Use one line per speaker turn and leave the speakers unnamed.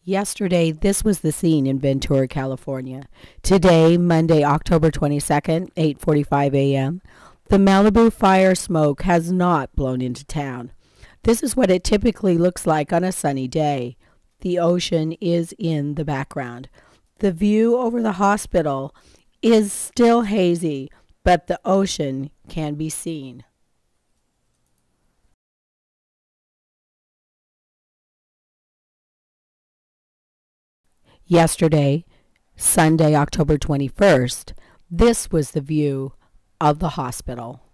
Yesterday, this was the scene in Ventura, California. Today, Monday, October 22nd, 8:45 a.m., the Malibu fire smoke has not blown into town. This is what it typically looks like on a sunny day. The ocean is in the background. The view over the hospital is still hazy, but the ocean can be seen. Yesterday, Sunday, October 21st, this was the view of the hospital.